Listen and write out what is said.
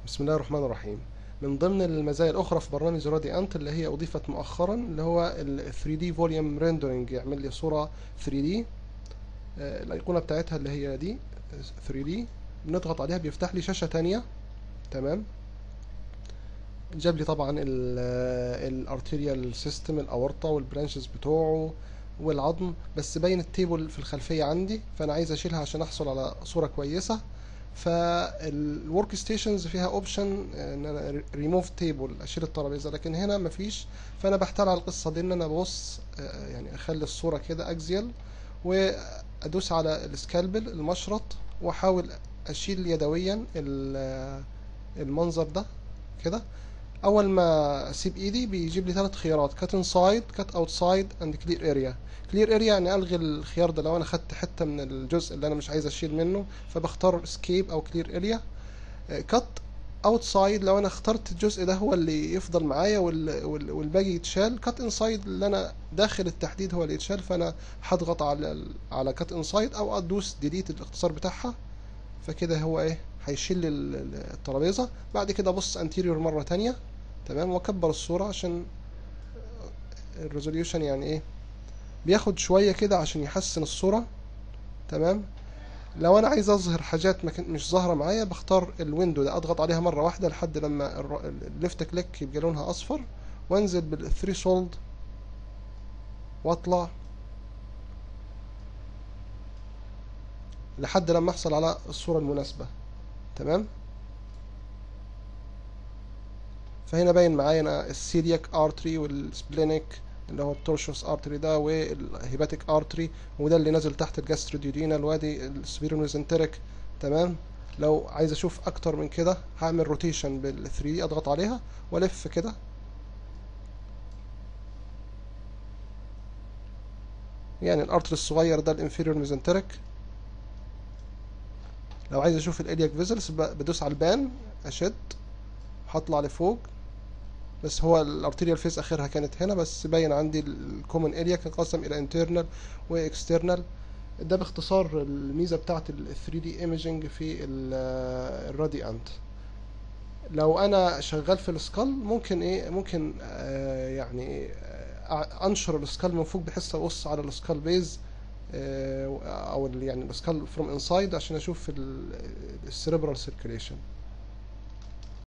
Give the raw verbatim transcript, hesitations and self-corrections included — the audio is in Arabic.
بسم الله الرحمن الرحيم. من ضمن المزايا الأخرى في برنامج راديانت اللي هي أضيفت مؤخرا اللي هو ال ثري دي Volume Rendering، يعمل لي صورة ثري دي. آه، الأيقونة بتاعتها اللي هي دي ثري دي، بنضغط عليها بيفتح لي شاشة تانية. تمام. جاب لي طبعا الارتيريال سيستم، الأورطة والبرانشز بتوعه والعظم، بس باين التيبل في الخلفية عندي، فأنا عايز أشيلها عشان أحصل على صورة كويسة. فالورك ستيشنز فيها اوبشن ان انا ريموف تيبل، اشيل الترابيزه، لكن هنا مفيش. فانا بحتال على القصه دي ان انا ببص، آه، يعني اخلي الصوره كده اكزيال، وادوس على السكالبل المشرط، واحاول اشيل يدويا ال- المنظر ده كده. اول ما اسيب ايدي بيجيب لي ثلاث خيارات: كات انسايد، كات اوتسايد، اند كلير اريا. كلير اريا يعني الغي الخيار ده لو انا خدت حته من الجزء اللي انا مش عايز اشيل منه، فبختار اسكيب او كلير اريا. كات اوتسايد لو انا اخترت الجزء ده هو اللي يفضل معايا وال- وال- والباقي يتشال. كات انسايد اللي انا داخل التحديد هو اللي يتشال، فانا هضغط على ال- على كات انسايد او ادوس ديليت الاختصار بتاعها. فكده هو ايه، هيشيل لي ال- ال- الترابيزه. بعد كده ابص انتيريور مره تانية. تمام. واكبر الصوره عشان الريزوليوشن يعني ايه، بياخد شويه كده عشان يحسن الصوره. تمام. لو انا عايز اظهر حاجات ما كنت مش ظاهره معايا، بختار الويندو ده، اضغط عليها مره واحده لحد لما الليفت كليك يبقى لونها اصفر، وانزل بالثريشولد واطلع لحد لما احصل على الصوره المناسبه. تمام. فهنا باين معايا انا السيلياك ارتري والسبلينيك اللي هو التورشوس ارتري ده، والهيباتيك ارتري، وده اللي نازل تحت الجاستروديودينال، وادي السبيرونوزنتريك. تمام. لو عايز اشوف اكتر من كده هعمل روتيشن بال ثري دي، اضغط عليها والف كده. يعني الارتر الصغير ده الانفيريور ميزنتريك. لو عايز اشوف الالياك فيزلز بدوس على البان، اشد، هطلع لفوق. بس هو الارتيريال فيز اخرها كانت هنا، بس باين عندي الكومن الياك انقسم الى انترنال واكسترنال. ده باختصار الميزه بتاعت ال ثري دي ايميجنج في الراديانت. لو انا شغال في السكال ممكن ايه، ممكن آه يعني آه انشر السكال من فوق بحيث ابص على السكال بيز، آه او ال- يعني السكال فروم انسايد عشان اشوف السيريبرال سيركيليشن.